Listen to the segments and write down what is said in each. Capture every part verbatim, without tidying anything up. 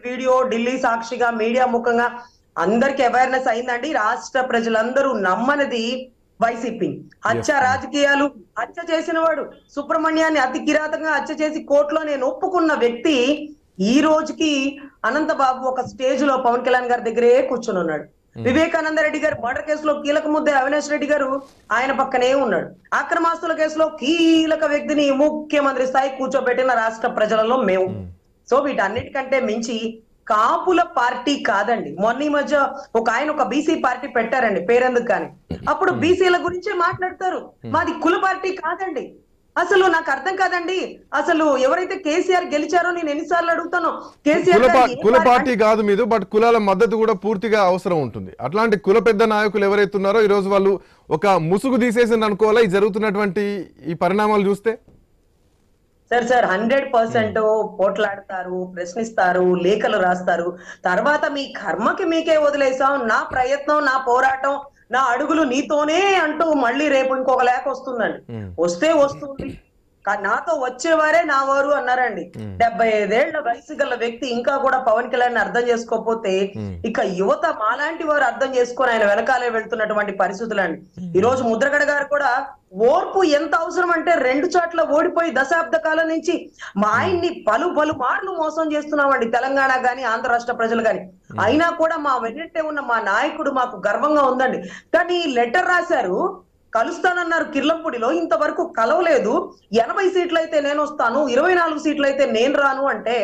Video Delhi సాక్షిగా media ముఖంగా అందరికి అవేర్నెస్ అయిందండి. రాష్ట్ర ప్రజలందరూ నమ్మనిది వైసీపీ హత్య రాజకీయాలు. హత్య చేసిన వాడు సుబ్రహ్మణ్యాన్ని అతి కిరాతకంగా హత్య చేసి కోర్టులో నేను ఒప్పుకున్న వ్యక్తి ఈ రోజుకి అనంతబాబు ఒక స్టేజ్ లో పవన్ కళ్యాణ్ గారి దగ్గరే కూర్చొని ఉన్నాడు. వివేకానంద రెడ్డి గారు మర్డర్ కేసులో కీలక ముద్దే అవినాష్ రెడ్డి గారు ఆయన పక్కనే ఉన్నాడు. అక్రమాస్తుల కేసులో కీలక వ్యక్తిని ముఖ్యమంత్రి స్థాయి కూర్చోబెట్టిన రాష్ట్ర ప్రజలలో మేము. సో వీటన్నిటికంటే మించి కాపుల పార్టీ కాదండి. మొన్న ఈ మధ్య ఒక ఆయన ఒక బీసీ పార్టీ పెట్టారండి, పేరెందుకు కానీ. అప్పుడు బీసీల గురించే మాట్లాడతారు. మాది కుల పార్టీ కాదండి. అసలు నాకు అర్థం కాదండి. అసలు ఎవరైతే కేసీఆర్ గెలిచారో నేను ఎన్నిసార్లు అడుగుతాను, కేసీఆర్ కుల పార్టీ కాదు మీద, బట్ కులాల మద్దతు కూడా పూర్తిగా అవసరం ఉంటుంది. అట్లాంటి కుల పెద్ద నాయకులు ఎవరైతే ఉన్నారో ఈ రోజు వాళ్ళు ఒక ముసుగు తీసేసింది అనుకోవాలా ఈ జరుగుతున్నటువంటి ఈ పరిణామాలు చూస్తే? సార్ సార్ హండ్రెడ్ పర్సెంట్ పోట్లాడతారు, ప్రశ్నిస్తారు, లేఖలు రాస్తారు. తర్వాత మీ కర్మకి మీకే వదిలేసాం, నా ప్రయత్నం, నా పోరాటం, నా అడుగులు నీతోనే అంటూ మళ్ళీ రేపు ఇంకొక లేఖ వస్తుందండి. వస్తే వస్తుంది, నాతో వచ్చేవారే నా వారు అన్నారండి. డెబ్బై ఐదేళ్ల వయసు గల వ్యక్తి ఇంకా కూడా పవన్ కళ్యాణ్ అర్థం చేసుకోకపోతే ఇక యువత మాలాంటి వారు అర్థం చేసుకొని ఆయన వెనకాలే వెళ్తున్నటువంటి పరిస్థితులండి. ఈ రోజు ముద్రగడ గారు కూడా ఓర్పు ఎంత అవసరం అంటే రెండు చోట్ల ఓడిపోయి దశాబ్ద కాలం నుంచి మా ఆయన్ని పలు పలు మార్లు మోసం చేస్తున్నామండి, తెలంగాణ గాని ఆంధ్ర రాష్ట్ర ప్రజలు గాని. అయినా కూడా మా వెన్నంటే ఉన్న మా నాయకుడు మాకు గర్వంగా ఉందండి. కానీ లెటర్ రాశారు, కలుస్తానన్నారు కిర్లంపూడిలో, ఇంతవరకు కలవలేదు. ఎనభై సీట్లు అయితే నేను వస్తాను, ఇరవై నాలుగు సీట్లు అయితే నేను రాను అంటే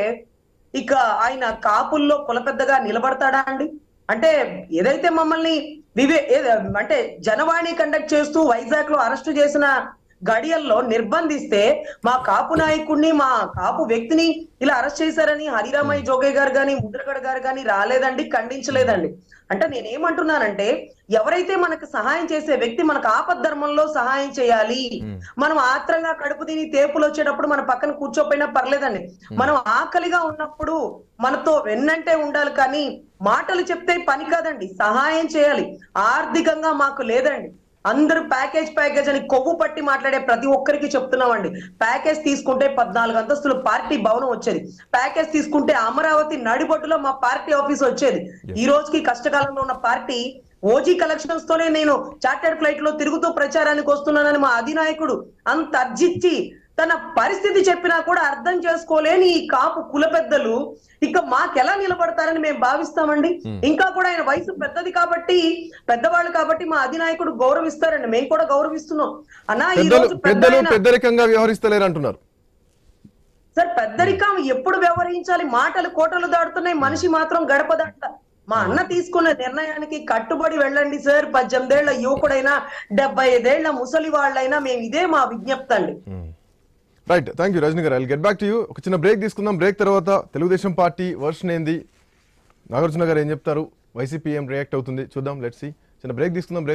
ఇక ఆయన కాపుల్లో కులపెద్దగా నిలబడతాడా అండి? అంటే ఏదైతే మమ్మల్ని వివే అంటే జనవాణి కండక్ట్ చేస్తూ వైజాగ్ లో అరెస్టు చేసిన గడియల్లో నిర్బంధిస్తే మా కాపు నాయకుడిని, మా కాపు వ్యక్తిని ఇలా అరెస్ట్ చేశారని హరిరామయ్య జోగయ్య గారు గాని ముద్రగడ గారు గాని రాలేదండి, ఖండించలేదండి. అంటే నేనేమంటున్నానంటే ఎవరైతే మనకు సహాయం చేసే వ్యక్తి మనకు ఆపద్ధర్మంలో సహాయం చేయాలి. మనం ఆత్రంగా కడుపు తిని తేపులు వచ్చేటప్పుడు మన పక్కన కూర్చోపోయినా పర్లేదండి. మనం ఆకలిగా ఉన్నప్పుడు మనతో వెన్నంటే ఉండాలి, కానీ మాటలు చెప్తే పని కాదండి, సహాయం చేయాలి. ఆర్థికంగా మాకు లేదండి. అందరూ ప్యాకేజ్ ప్యాకేజ్ అని కొవ్వు పట్టి మాట్లాడే ప్రతి ఒక్కరికి చెప్తున్నామండి. ప్యాకేజ్ తీసుకుంటే పద్నాలుగు అంతస్తులు పార్టీ భవనం వచ్చేది. ప్యాకేజ్ తీసుకుంటే అమరావతి నడిబొట్టులో మా పార్టీ ఆఫీస్ వచ్చేది. ఈ రోజుకి కష్టకాలంలో ఉన్న పార్టీ ఓజీ కలెక్షన్స్ తోనే నేను చార్టెడ్ ఫ్లైట్ లో తిరుగుతూ ప్రచారానికి వస్తున్నానని మా అధినాయకుడు అంత అర్జిచ్చి తన పరిస్థితి చెప్పినా కూడా అర్థం చేసుకోలేని ఈ కాపు కుల పెద్దలు ఇక మాకెలా నిలబడతారని మేము భావిస్తామండి. ఇంకా కూడా ఆయన వయసు పెద్దది కాబట్టి, పెద్దవాళ్ళు కాబట్టి మా అధినాయకుడు గౌరవిస్తారండి, మేము కూడా గౌరవిస్తున్నాం. అన్నా ఈ రోజు పెద్దరికంగా వ్యవహరిస్తలేరు అంటున్నారు సార్. పెద్దరికం ఎప్పుడు వ్యవహరించాలి? మాటలు కోటలు దాడుతున్నాయి, మనిషి మాత్రం గడప దాట. మా అన్న తీసుకున్న నిర్ణయానికి కట్టుబడి వెళ్ళండి సార్. పద్దెనిమిదేళ్ల యువకుడైనా డెబ్బై ఐదేళ్ల ముసలి వాళ్ళైనా మేము ఇదే మా విజ్ఞప్తి అండి. Right, thank you Rajani garu. I'll get back to you. ఒక చిన్న బ్రేక్ తీసుకుందాం. బ్రేక్ తర్వాత తెలుగుదేశం పార్టీ వర్షన్ ఏంది, నాగార్జున గారు ఏం చెప్తారు, వైసీపీ ఏం రియాక్ట్ అవుతుంది చూద్దాం. Let's see. చిన్న బ్రేక్ తీసుకుందాం.